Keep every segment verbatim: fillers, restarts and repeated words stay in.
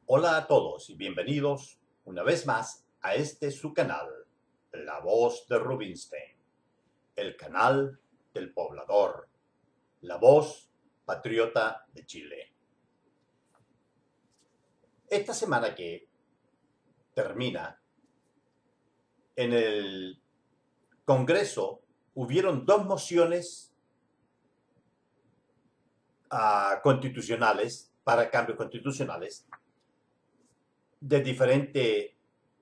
Hola a todos y bienvenidos una vez más a este su canal, La Voz de Rubinstein, el canal del poblador, la voz patriota de Chile. Esta semana que termina, en el Congreso hubieron dos mociones uh, constitucionales, para cambios constitucionales, de diferente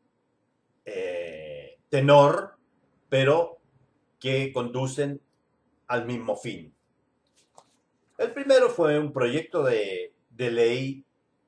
eh, tenor, pero que conducen al mismo fin. El primero fue un proyecto de, de ley,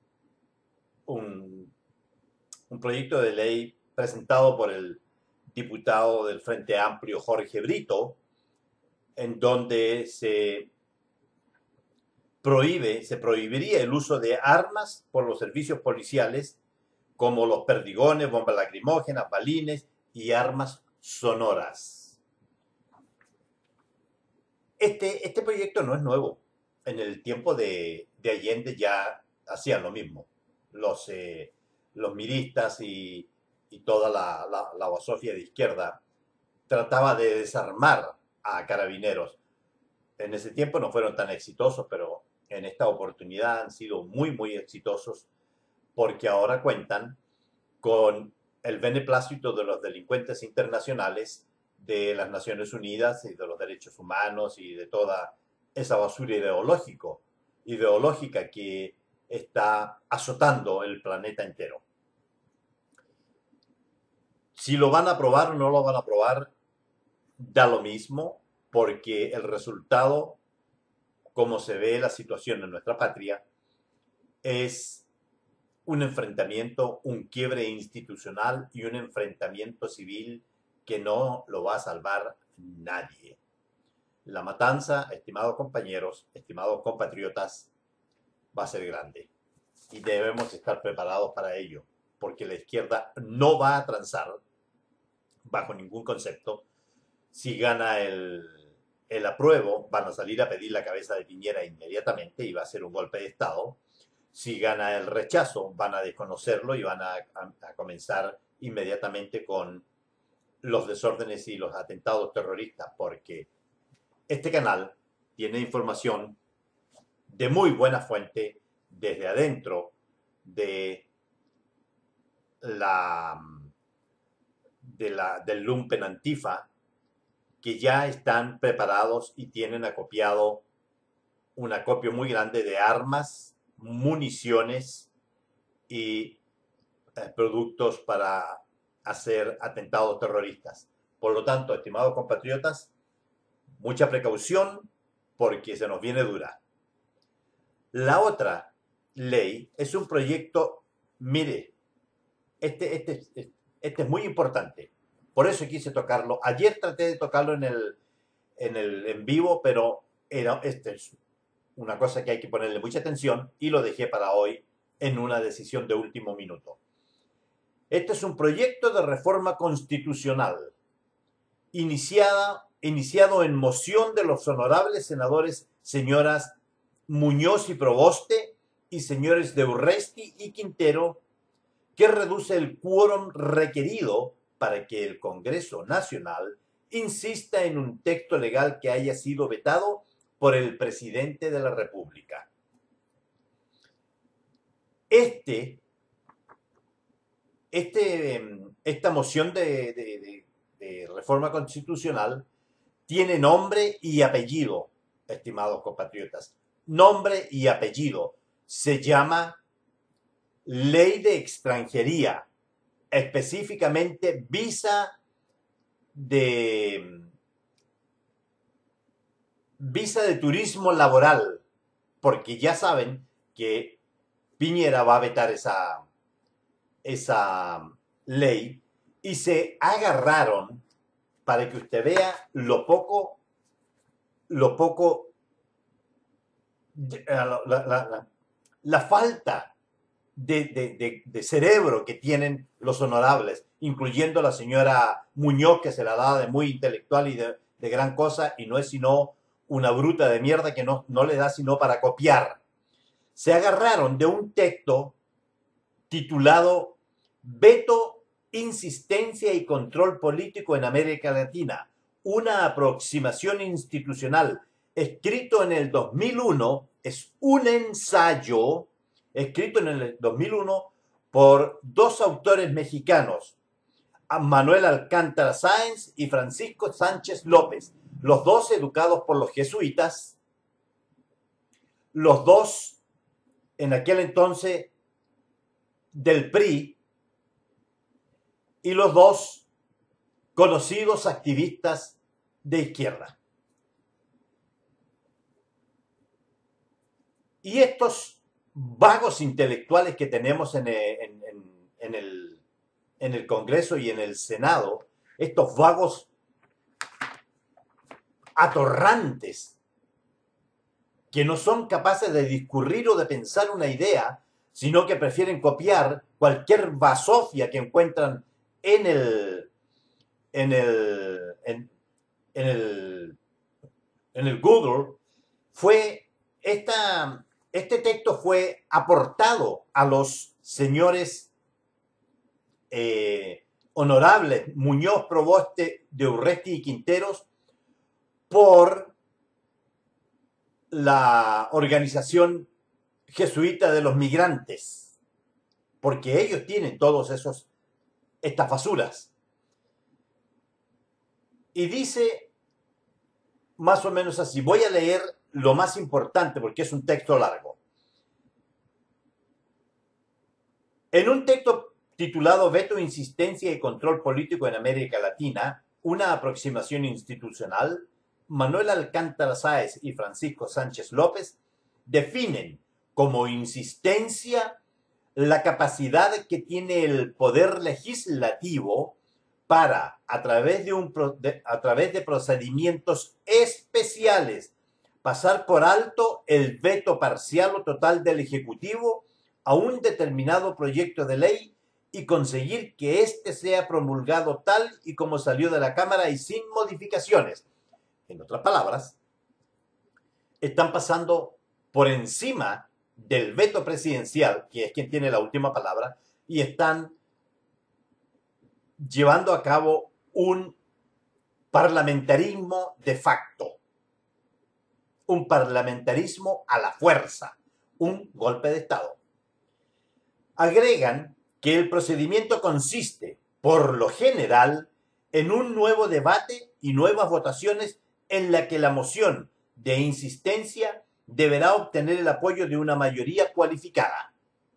un, un proyecto de ley presentado por el diputado del Frente Amplio Jorge Brito, en donde se prohíbe, se prohibiría el uso de armas por los servicios policiales, como los perdigones, bombas lacrimógenas, balines y armas sonoras. Este, este proyecto no es nuevo. En el tiempo de, de Allende ya hacían lo mismo. Los, eh, los miristas y, y toda la, la, la basofia de izquierda trataba de desarmar a carabineros. En ese tiempo no fueron tan exitosos, pero en esta oportunidad han sido muy, muy exitosos, porque ahora cuentan con el beneplácito de los delincuentes internacionales, de las Naciones Unidas y de los derechos humanos y de toda esa basura ideológico, ideológica que está azotando el planeta entero. Si lo van a aprobar o no lo van a aprobar, da lo mismo, porque el resultado, como se ve la situación en nuestra patria, es un enfrentamiento, un quiebre institucional y un enfrentamiento civil que no lo va a salvar nadie. La matanza, estimados compañeros, estimados compatriotas, va a ser grande y debemos estar preparados para ello, porque la izquierda no va a transar bajo ningún concepto. Si gana el, el apruebo, van a salir a pedir la cabeza de Piñera inmediatamente y va a ser un golpe de Estado. Si gana el rechazo, van a desconocerlo y van a, a, a comenzar inmediatamente con los desórdenes y los atentados terroristas, porque este canal tiene información de muy buena fuente desde adentro de la, de la, del lumpen Antifa, que ya están preparados y tienen acopiado un acopio muy grande de armas, municiones y eh, productos para hacer atentados terroristas. Por lo tanto, estimados compatriotas, mucha precaución, porque se nos viene dura. La otra ley es un proyecto, mire, este, este, este es muy importante, por eso quise tocarlo. Ayer traté de tocarlo en el en, el, en vivo, pero era, este es una cosa que hay que ponerle mucha atención y lo dejé para hoy en una decisión de último minuto. Este es un proyecto de reforma constitucional iniciada, iniciado en moción de los honorables senadores señoras Muñoz y Proboste y señores de Urresti y Quintero, que reduce el quórum requerido para que el Congreso Nacional insista en un texto legal que haya sido vetado por el presidente de la República. Este, este, esta moción de, de, de, de reforma constitucional tiene nombre y apellido, estimados compatriotas. Nombre y apellido. Se llama Ley de Extranjería, específicamente visa de visa de turismo laboral, porque ya saben que Piñera va a vetar esa, esa ley, y se agarraron, para que usted vea lo poco, lo poco, la, la, la, la falta de, de, de, de cerebro que tienen los honorables, incluyendo la señora Muñoz, que se la da de muy intelectual y de, de gran cosa, y no es sino una bruta de mierda que no, no le da sino para copiar. Se agarraron de un texto titulado Veto, Insistencia y Control Político en América Latina, una aproximación institucional, escrito en el dos mil uno, es un ensayo escrito en el dos mil uno por dos autores mexicanos, Manuel Alcántara Sáenz y Francisco Sánchez López, los dos educados por los jesuitas, los dos en aquel entonces del P R I y los dos conocidos activistas de izquierda. Y estos vagos intelectuales que tenemos en, en, en, en, el, en el Congreso y en el Senado, estos vagos atorrantes que no son capaces de discurrir o de pensar una idea, sino que prefieren copiar cualquier basofia que encuentran en el en el en, en el en el Google. Fue esta, este texto fue aportado a los señores eh, honorables Muñoz Proboste de Urresti y Quinteros por la organización jesuita de los migrantes, porque ellos tienen todos esos estas basuras. Y dice más o menos así, voy a leer lo más importante porque es un texto largo. En un texto titulado Veto, Insistencia y Control Político en América Latina, una aproximación institucional, Manuel Alcántara Sáenz y Francisco Sánchez López definen como insistencia la capacidad que tiene el poder legislativo para, a través de, un, de, a través de procedimientos especiales, pasar por alto el veto parcial o total del Ejecutivo a un determinado proyecto de ley y conseguir que éste sea promulgado tal y como salió de la Cámara y sin modificaciones. En otras palabras, están pasando por encima del veto presidencial, que es quien tiene la última palabra, y están llevando a cabo un parlamentarismo de facto, un parlamentarismo a la fuerza, un golpe de Estado. Agregan que el procedimiento consiste, por lo general, en un nuevo debate y nuevas votaciones en la que la moción de insistencia deberá obtener el apoyo de una mayoría cualificada.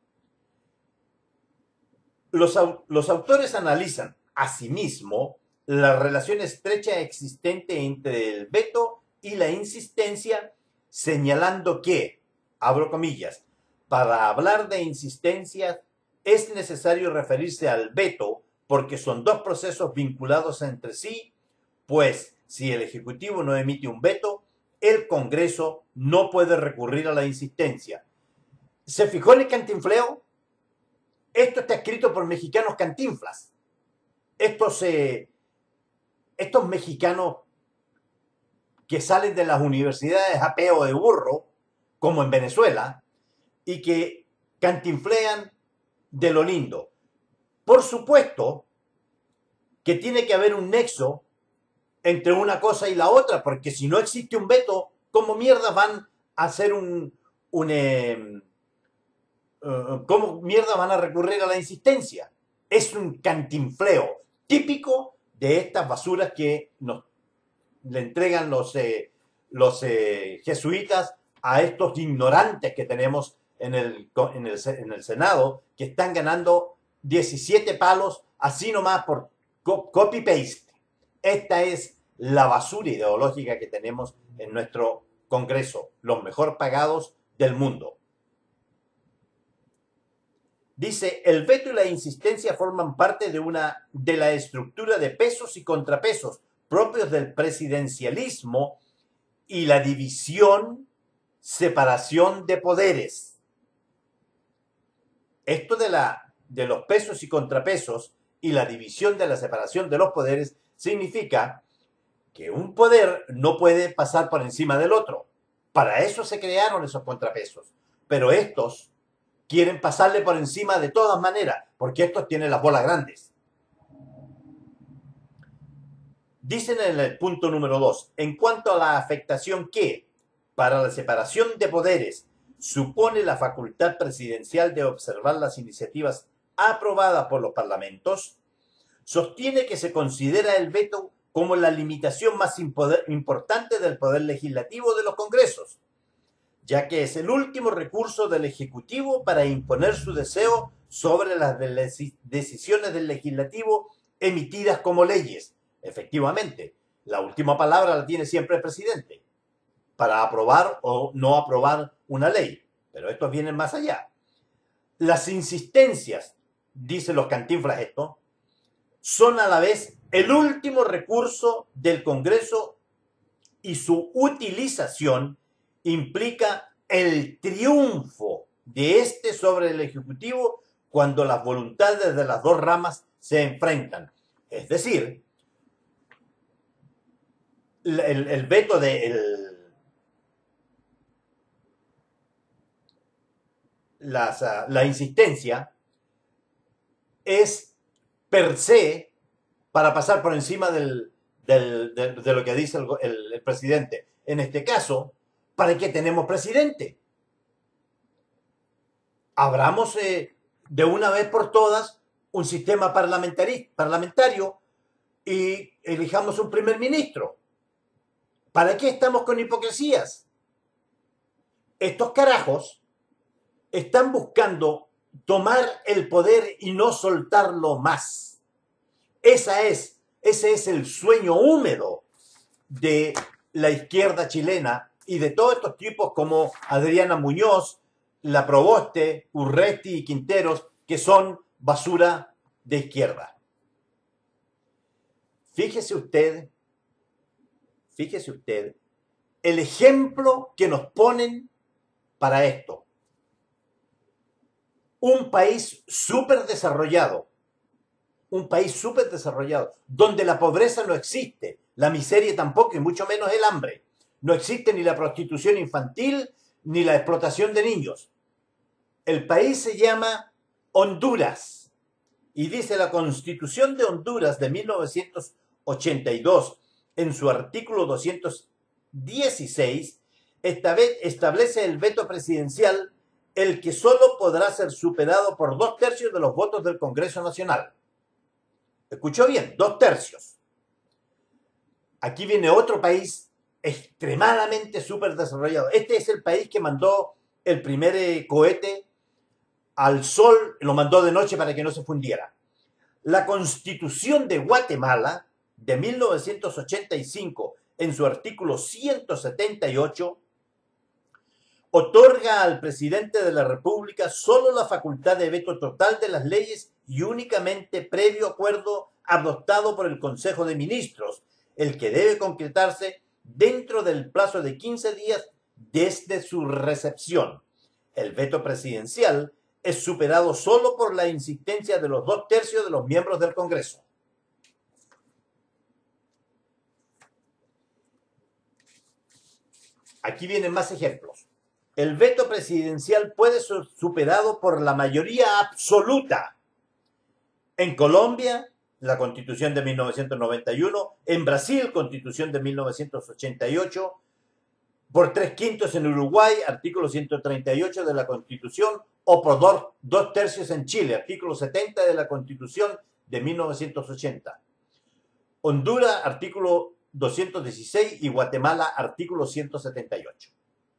Los, los autores analizan, asimismo, la relación estrecha existente entre el veto y la insistencia, señalando que, abro comillas, para hablar de insistencia es necesario referirse al veto porque son dos procesos vinculados entre sí, pues si el Ejecutivo no emite un veto, el Congreso no puede recurrir a la insistencia. ¿Se fijó en el cantinfleo? Esto está escrito por mexicanos cantinflas. Estos, eh, estos mexicanos que salen de las universidades a peo de burro, como en Venezuela, y que cantinflean de lo lindo. Por supuesto que tiene que haber un nexo entre una cosa y la otra, porque si no existe un veto, ¿cómo mierda van a hacer un... un eh, uh, ¿Cómo mierda van a recurrir a la insistencia? Es un cantinfleo típico de estas basuras que nos le entregan los, eh, los eh, jesuitas a estos ignorantes que tenemos en el, en, el, en el Senado, que están ganando diecisiete palos así nomás por copy-paste. Esta es la basura ideológica que tenemos en nuestro Congreso, los mejor pagados del mundo. Dice, el veto y la insistencia forman parte de, una, de la estructura de pesos y contrapesos propios del presidencialismo y la división, separación de poderes. Esto de, la, de los pesos y contrapesos y la división de la separación de los poderes significa que un poder no puede pasar por encima del otro. Para eso se crearon esos contrapesos. Pero estos quieren pasarle por encima de todas maneras, porque estos tienen las bolas grandes. Dicen en el punto número dos, en cuanto a la afectación que, para la separación de poderes, supone la facultad presidencial de observar las iniciativas aprobadas por los parlamentos, sostiene que se considera el veto como la limitación más importante del poder legislativo de los congresos, ya que es el último recurso del Ejecutivo para imponer su deseo sobre las decisiones del legislativo emitidas como leyes. Efectivamente, la última palabra la tiene siempre el presidente para aprobar o no aprobar una ley, pero estos vienen más allá. Las insistencias, dicen los Cantinflas esto, son a la vez el último recurso del Congreso y su utilización implica el triunfo de este sobre el Ejecutivo cuando las voluntades de las dos ramas se enfrentan. Es decir, el, el veto de el, las, uh, la insistencia es per se para pasar por encima del, del, de, de lo que dice el, el, el presidente. En este caso, ¿para qué tenemos presidente? Abramos eh, de una vez por todas un sistema parlamentario y elijamos un primer ministro. ¿Para qué estamos con hipocresías? Estos carajos están buscando tomar el poder y no soltarlo más. Esa es, ese es el sueño húmedo de la izquierda chilena y de todos estos tipos como Adriana Muñoz, La Proboste, Urresti y Quinteros, que son basura de izquierda. Fíjese usted, fíjese usted, el ejemplo que nos ponen para esto. Un país súper desarrollado, un país súper desarrollado, donde la pobreza no existe, la miseria tampoco, y mucho menos el hambre. No existe ni la prostitución infantil, ni la explotación de niños. El país se llama Honduras, y dice la Constitución de Honduras de mil novecientos ochenta y dos, en su artículo doscientos dieciséis, establece el veto presidencial, el que solo podrá ser superado por dos tercios de los votos del Congreso Nacional. ¿Escuchó bien? Dos tercios. Aquí viene otro país extremadamente súper desarrollado. Este es el país que mandó el primer eh, cohete al sol, lo mandó de noche para que no se fundiera. La Constitución de Guatemala de mil novecientos ochenta y cinco, en su artículo ciento setenta y ocho, otorga al presidente de la República solo la facultad de veto total de las leyes y únicamente previo acuerdo adoptado por el Consejo de Ministros, el que debe concretarse dentro del plazo de quince días desde su recepción. El veto presidencial es superado solo por la insistencia de los dos tercios de los miembros del Congreso. Aquí vienen más ejemplos. El veto presidencial puede ser superado por la mayoría absoluta. En Colombia, la Constitución de mil novecientos noventa y uno, en Brasil, Constitución de mil novecientos ochenta y ocho, por tres quintos en Uruguay, artículo ciento treinta y ocho de la Constitución, o por dos, dos tercios en Chile, artículo setenta de la Constitución de mil novecientos ochenta. Honduras, artículo doscientos dieciséis, y Guatemala, artículo ciento setenta y ocho.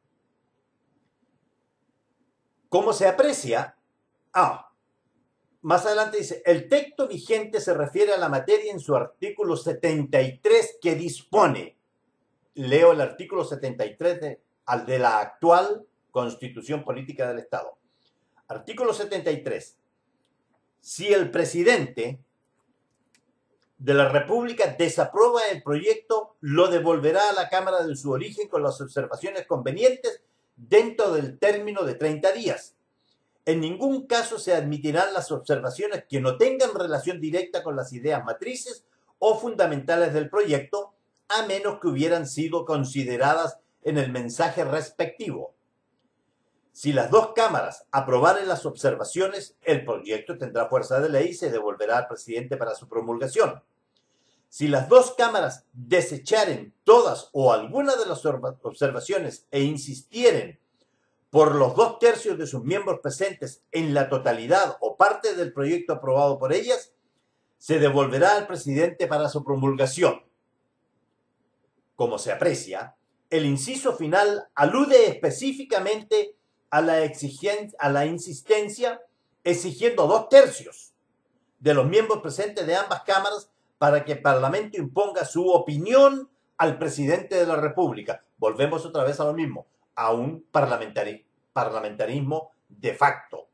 ¿Cómo se aprecia? Ah, más adelante dice, el texto vigente se refiere a la materia en su artículo setenta y tres que dispone, leo el artículo setenta y tres de, al de la actual Constitución Política del Estado. Artículo setenta y tres. Si el presidente de la República desaprueba el proyecto, lo devolverá a la Cámara de su origen con las observaciones convenientes dentro del término de treinta días. En ningún caso se admitirán las observaciones que no tengan relación directa con las ideas matrices o fundamentales del proyecto, a menos que hubieran sido consideradas en el mensaje respectivo. Si las dos cámaras aprobaren las observaciones, el proyecto tendrá fuerza de ley y se devolverá al presidente para su promulgación. Si las dos cámaras desecharen todas o alguna de las observaciones e insistieren por los dos tercios de sus miembros presentes en la totalidad o parte del proyecto aprobado por ellas, se devolverá al presidente para su promulgación. Como se aprecia, el inciso final alude específicamente a la, exigencia, a la insistencia exigiendo dos tercios de los miembros presentes de ambas cámaras para que el Parlamento imponga su opinión al presidente de la República. Volvemos otra vez a lo mismo, a un parlamentari- parlamentarismo de facto.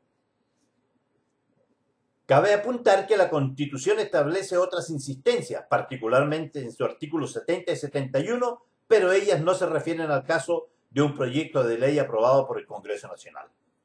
Cabe apuntar que la Constitución establece otras insistencias, particularmente en su artículo setenta y setenta y uno, pero ellas no se refieren al caso de un proyecto de ley aprobado por el Congreso Nacional.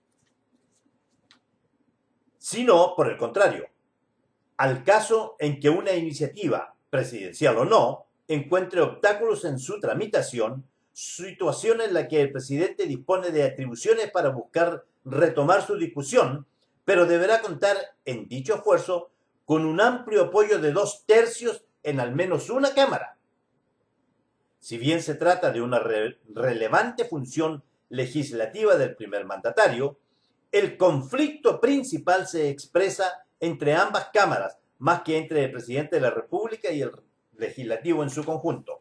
Sino, por el contrario, al caso en que una iniciativa, presidencial o no, encuentre obstáculos en su tramitación, situación en la que el presidente dispone de atribuciones para buscar retomar su discusión, pero deberá contar en dicho esfuerzo con un amplio apoyo de dos tercios en al menos una Cámara. Si bien se trata de una re- relevante función legislativa del primer mandatario, el conflicto principal se expresa entre ambas cámaras, más que entre el presidente de la República y el legislativo en su conjunto.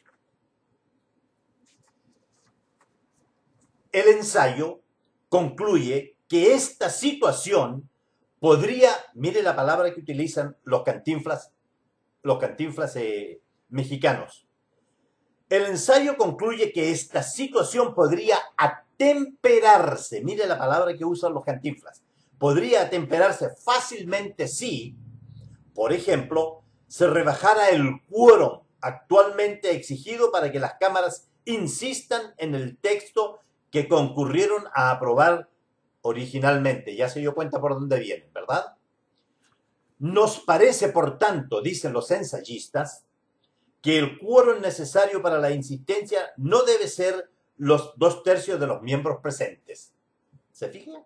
El ensayo concluye que esta situación podría, mire la palabra que utilizan los cantinflas, los cantinflas eh, mexicanos. El ensayo concluye que esta situación podría atemperarse, mire la palabra que usan los cantinflas, podría atemperarse fácilmente si, por ejemplo, se rebajara el quórum actualmente exigido para que las cámaras insistan en el texto que concurrieron a aprobar originalmente. Ya se dio cuenta por dónde vienen, ¿verdad? Nos parece, por tanto, dicen los ensayistas, que el quórum necesario para la insistencia no debe ser los dos tercios de los miembros presentes. ¿Se fijan?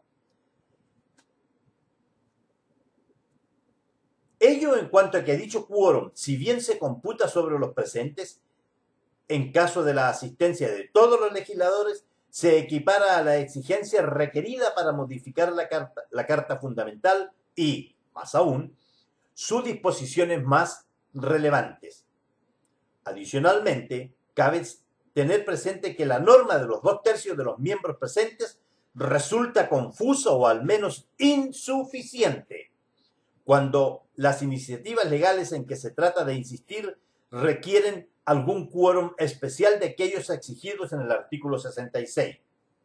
Ello en cuanto a que dicho quórum, si bien se computa sobre los presentes, en caso de la asistencia de todos los legisladores, se equipara a la exigencia requerida para modificar la carta, la carta fundamental y, más aún, sus disposiciones más relevantes. Adicionalmente, cabe tener presente que la norma de los dos tercios de los miembros presentes resulta confusa o al menos insuficiente cuando las iniciativas legales en que se trata de insistir requieren algún quórum especial de aquellos exigidos en el artículo sesenta y seis.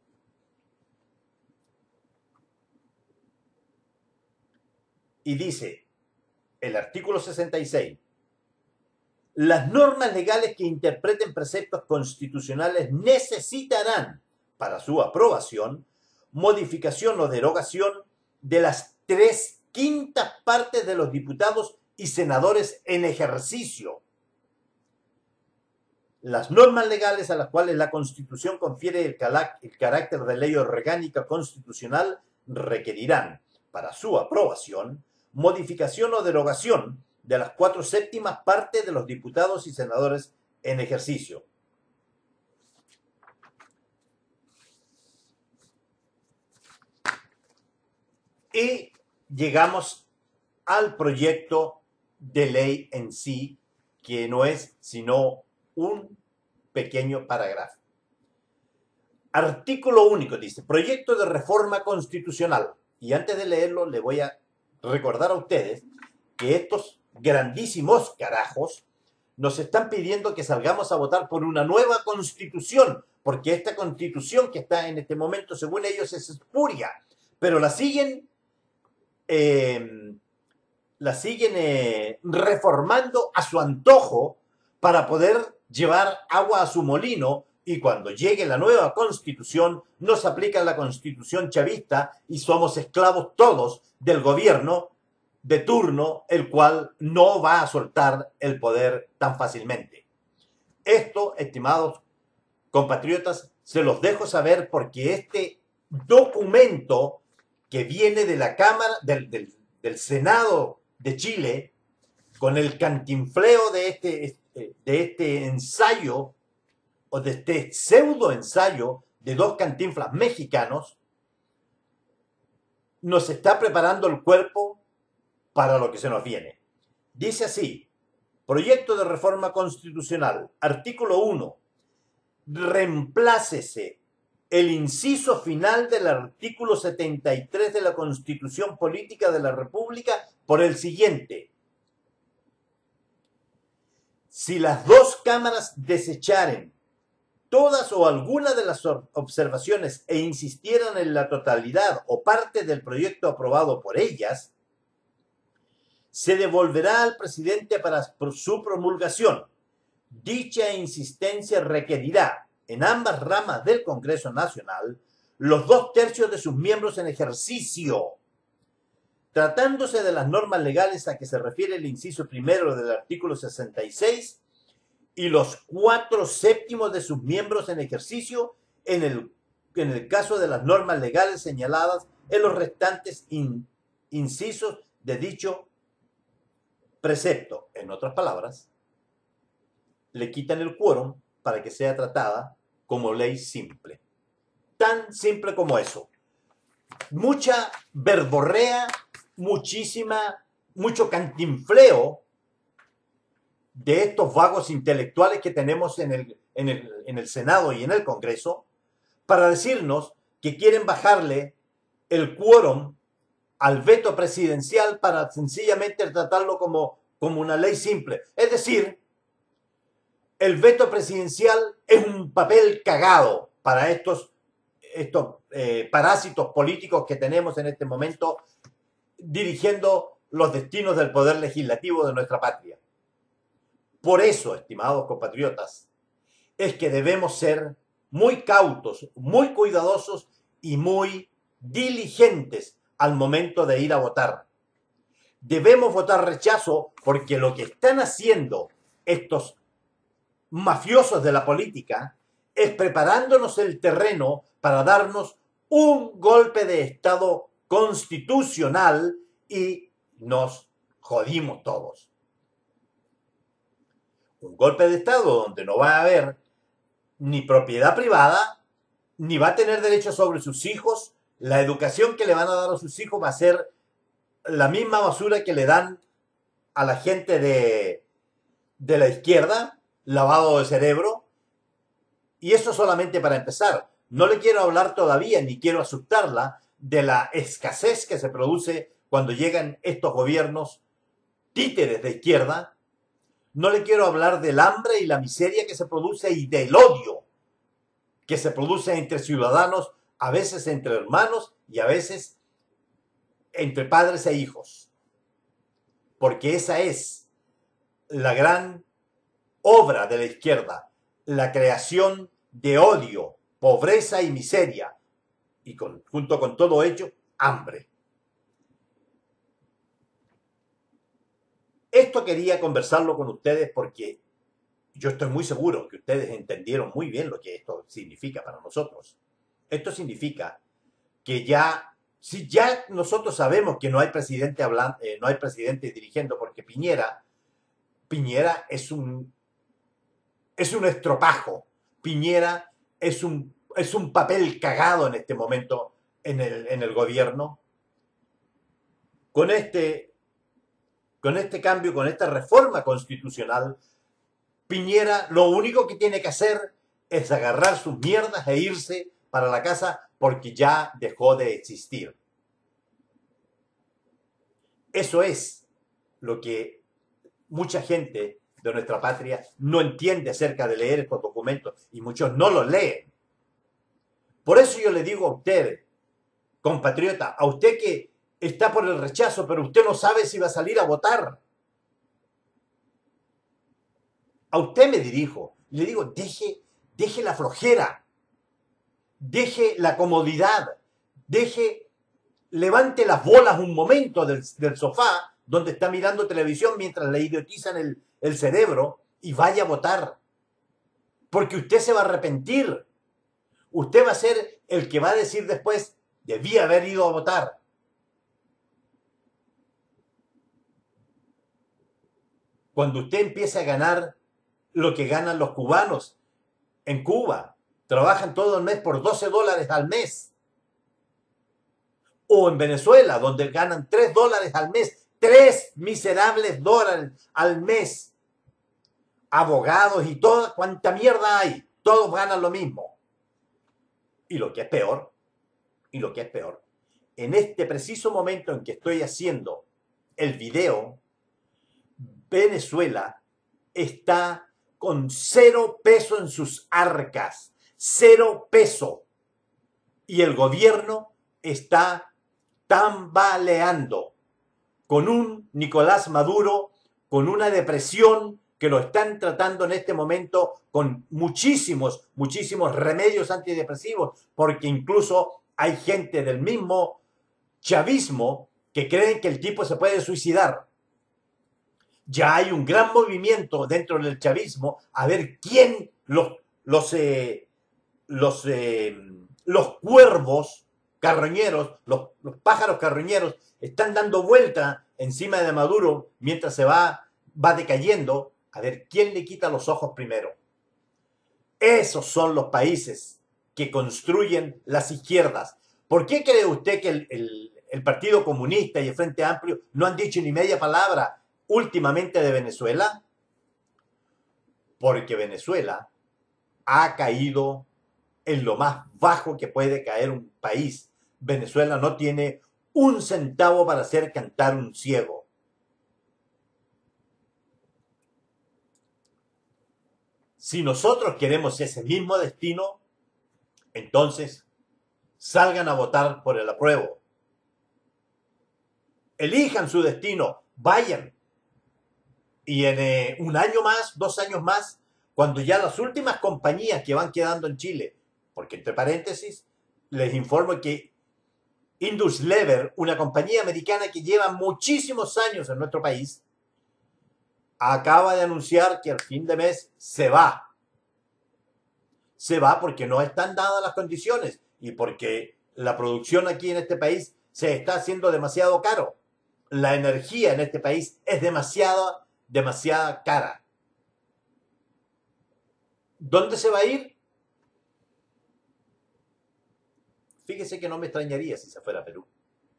Y dice el artículo sesenta y seis, las normas legales que interpreten preceptos constitucionales necesitarán, para su aprobación, modificación o derogación de las tres quintas partes de los diputados y senadores en ejercicio. Las normas legales a las cuales la Constitución confiere el, el carácter de ley orgánica constitucional requerirán, para su aprobación, modificación o derogación de las cuatro séptimas partes de los diputados y senadores en ejercicio. Y llegamos al proyecto de ley en sí, que no es sino un pequeño parágrafo. Artículo único, dice, proyecto de reforma constitucional. Y antes de leerlo, le voy a recordar a ustedes que estos grandísimos carajos nos están pidiendo que salgamos a votar por una nueva constitución, porque esta constitución que está en este momento, según ellos, es espuria, pero la siguen eh, la siguen eh, reformando a su antojo para poder llevar agua a su molino, y cuando llegue la nueva constitución nos aplican la constitución chavista y somos esclavos todos del gobierno de turno, el cual no va a soltar el poder tan fácilmente. Esto, estimados compatriotas, se los dejo saber porque este documento que viene de la Cámara, del, del, del Senado de Chile, con el cantinfleo de este, de este ensayo, o de este pseudo ensayo de dos cantinflas mexicanos, nos está preparando el cuerpo para lo que se nos viene. Dice así: proyecto de reforma constitucional, artículo uno, reemplácese el inciso final del artículo setenta y tres de la Constitución Política de la República por el siguiente: si las dos cámaras desecharen todas o alguna de las observaciones e insistieran en la totalidad o parte del proyecto aprobado por ellas, se devolverá al presidente para su promulgación. Dicha insistencia requerirá, en ambas ramas del Congreso Nacional, los dos tercios de sus miembros en ejercicio. Tratándose de las normas legales a que se refiere el inciso primero del artículo sesenta y seis, y los cuatro séptimos de sus miembros en ejercicio en el, en el caso de las normas legales señaladas en los restantes in, incisos de dicho precepto. En otras palabras, le quitan el quórum para que sea tratada como ley simple. Tan simple como eso. Mucha verborrea, muchísima, mucho cantinfleo de estos vagos intelectuales que tenemos en el, en, el, en el Senado y en el Congreso, para decirnos que quieren bajarle el quórum al veto presidencial para sencillamente tratarlo como, como una ley simple. Es decir, el veto presidencial es un papel cagado para estos, estos eh, parásitos políticos que tenemos en este momento dirigiendo los destinos del poder legislativo de nuestra patria. Por eso, estimados compatriotas, es que debemos ser muy cautos, muy cuidadosos y muy diligentes al momento de ir a votar. Debemos votar rechazo porque lo que están haciendo estos mafiosos de la política es preparándonos el terreno para darnos un golpe de Estado constitucional y nos jodimos todos. Un golpe de Estado donde no va a haber ni propiedad privada, ni va a tener derechos sobre sus hijos. La educación que le van a dar a sus hijos va a ser la misma basura que le dan a la gente de, de la izquierda, lavado de cerebro. Y eso solamente para empezar. No le quiero hablar todavía, ni quiero asustarla, de la escasez que se produce cuando llegan estos gobiernos títeres de izquierda. No le quiero hablar del hambre y la miseria que se produce y del odio que se produce entre ciudadanos, a veces entre hermanos y a veces entre padres e hijos. Porque esa es la gran obra de la izquierda, la creación de odio, pobreza y miseria, y con, junto con todo ello, hambre. Esto quería conversarlo con ustedes porque yo estoy muy seguro que ustedes entendieron muy bien lo que esto significa para nosotros. Esto significa que ya, si ya nosotros sabemos que no hay presidente hablando, eh, no hay presidente dirigiendo, porque Piñera, Piñera es un, es un estropajo. Piñera es un, es un papel cagado en este momento en el, en el gobierno. Con este Con este cambio, con esta reforma constitucional, Piñera lo único que tiene que hacer es agarrar sus mierdas e irse para la casa porque ya dejó de existir. Eso es lo que mucha gente de nuestra patria no entiende acerca de leer estos documentos y muchos no los leen. Por eso yo le digo a usted, compatriota, a usted que está por el rechazo, pero usted no sabe si va a salir a votar. A usted me dirijo. Le digo, deje, deje la flojera. Deje la comodidad. Deje, levante las bolas un momento del, del sofá donde está mirando televisión mientras le idiotizan el, el cerebro y vaya a votar. Porque usted se va a arrepentir. Usted va a ser el que va a decir después, debía haber ido a votar. Cuando usted empiece a ganar lo que ganan los cubanos en Cuba, trabajan todo el mes por doce dólares al mes. O en Venezuela, donde ganan tres dólares al mes, tres miserables dólares al mes. Abogados y toda cuanta mierda hay, todos ganan lo mismo. Y lo que es peor, y lo que es peor, en este preciso momento en que estoy haciendo el video, Venezuela está con cero peso en sus arcas, cero peso. Y el gobierno está tambaleando con un Nicolás Maduro, con una depresión que lo están tratando en este momento con muchísimos, muchísimos remedios antidepresivos, porque incluso hay gente del mismo chavismo que creen que el tipo se puede suicidar. Ya hay un gran movimiento dentro del chavismo a ver quién los, los, eh, los, eh, los cuervos carroñeros, los, los pájaros carroñeros están dando vuelta encima de Maduro mientras se va, va decayendo, a ver quién le quita los ojos primero. Esos son los países que construyen las izquierdas. ¿Por qué cree usted que el, el, el Partido Comunista y el Frente Amplio no han dicho ni media palabra últimamente de Venezuela? Porque Venezuela ha caído en lo más bajo que puede caer un país. Venezuela no tiene un centavo para hacer cantar un ciego. Si nosotros queremos ese mismo destino, entonces salgan a votar por el apruebo. Elijan su destino, vayan. Y en eh, un año más, dos años más, cuando ya las últimas compañías que van quedando en Chile, porque entre paréntesis, les informo que Induslever, una compañía americana que lleva muchísimos años en nuestro país, acaba de anunciar que al fin de mes se va. Se va porque no están dadas las condiciones y porque la producción aquí en este país se está haciendo demasiado caro. La energía en este país es demasiado, demasiado cara. ¿Dónde se va a ir? Fíjese que no me extrañaría si se fuera a Perú.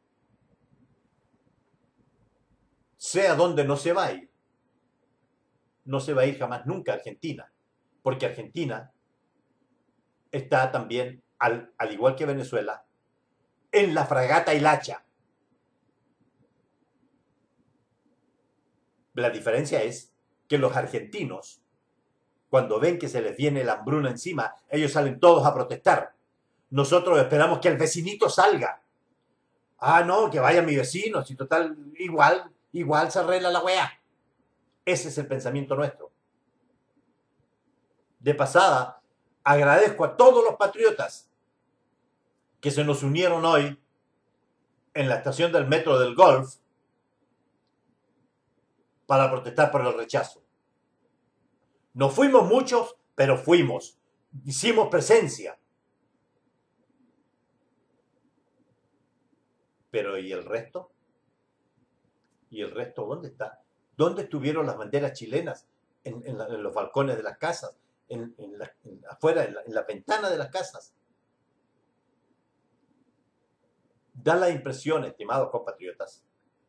Sea donde no se va a ir. No se va a ir jamás nunca a Argentina, porque Argentina está también, al, al igual que Venezuela, en la fragata hilacha. La diferencia es que los argentinos, cuando ven que se les viene la hambruna encima, ellos salen todos a protestar. Nosotros esperamos que el vecinito salga. Ah, no, que vaya mi vecino, si total, igual, igual se arregla la weá. Ese es el pensamiento nuestro. De pasada, agradezco a todos los patriotas que se nos unieron hoy en la estación del metro del Golf para protestar por el rechazo. No fuimos muchos, pero fuimos. Hicimos presencia. Pero ¿y el resto? ¿Y el resto dónde está? ¿Dónde estuvieron las banderas chilenas? En, en, la, en los balcones de las casas, en, en la, en, afuera, en la, en la ventana de las casas. Da la impresión, estimados compatriotas,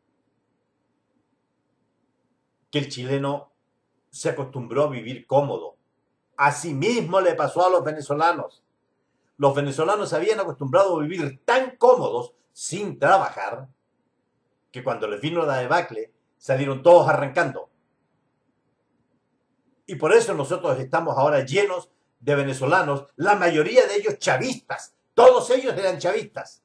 que el chileno se acostumbró a vivir cómodo. Asimismo le pasó a los venezolanos. Los venezolanos se habían acostumbrado a vivir tan cómodos, sin trabajar, que cuando les vino la debacle, salieron todos arrancando. Y por eso nosotros estamos ahora llenos de venezolanos, la mayoría de ellos chavistas. Todos ellos eran chavistas.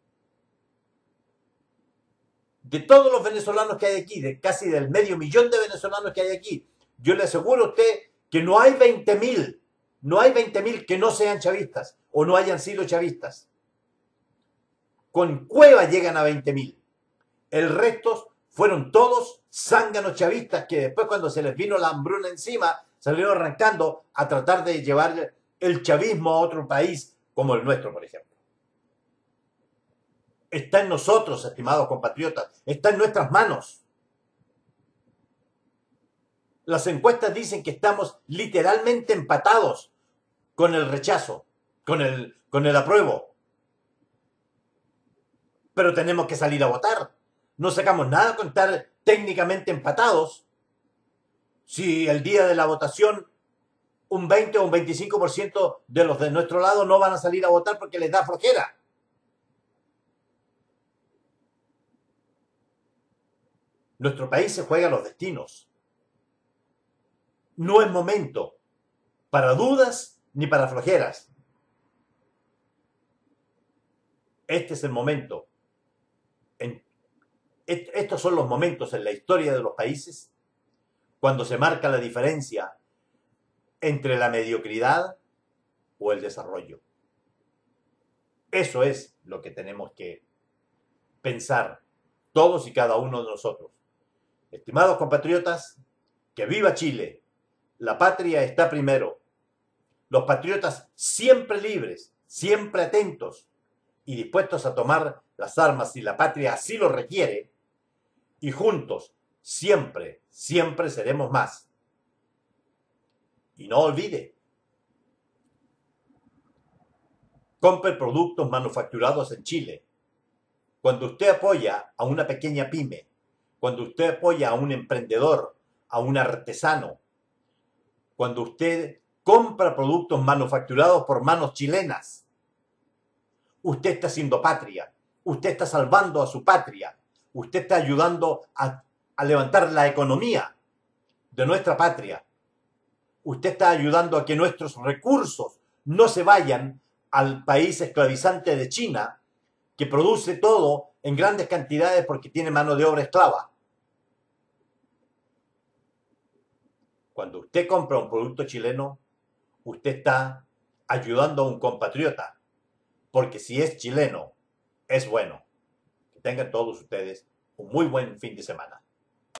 De todos los venezolanos que hay aquí, de casi del medio millón de venezolanos que hay aquí, yo le aseguro a usted que no hay veinte mil, no hay veinte mil que no sean chavistas o no hayan sido chavistas. Con Cueva llegan a veinte mil. El resto fueron todos zánganos chavistas que después, cuando se les vino la hambruna encima, salieron arrancando a tratar de llevar el chavismo a otro país como el nuestro, por ejemplo. Está en nosotros, estimados compatriotas. Está en nuestras manos. Las encuestas dicen que estamos literalmente empatados con el rechazo, con el, con el apruebo. Pero tenemos que salir a votar. No sacamos nada con estar técnicamente empatados si el día de la votación un veinte o un veinticinco por ciento de los de nuestro lado no van a salir a votar porque les da flojera. Nuestro país se juega los destinos. No es momento para dudas ni para flojeras. Este es el momento. En, est estos son los momentos en la historia de los países cuando se marca la diferencia entre la mediocridad o el desarrollo. Eso es lo que tenemos que pensar todos y cada uno de nosotros. Estimados compatriotas, que viva Chile. La patria está primero. Los patriotas siempre libres, siempre atentos y dispuestos a tomar las armas si la patria así lo requiere. Y juntos, siempre, siempre seremos más. Y no olvide, compre productos manufacturados en Chile. Cuando usted apoya a una pequeña pyme, cuando usted apoya a un emprendedor, a un artesano, cuando usted compra productos manufacturados por manos chilenas, usted está haciendo patria, usted está salvando a su patria, usted está ayudando a, a levantar la economía de nuestra patria. Usted está ayudando a que nuestros recursos no se vayan al país esclavizante de China, que produce todo en grandes cantidades porque tiene mano de obra esclava. Cuando usted compra un producto chileno, usted está ayudando a un compatriota, porque si es chileno, es bueno. Que tengan todos ustedes un muy buen fin de semana.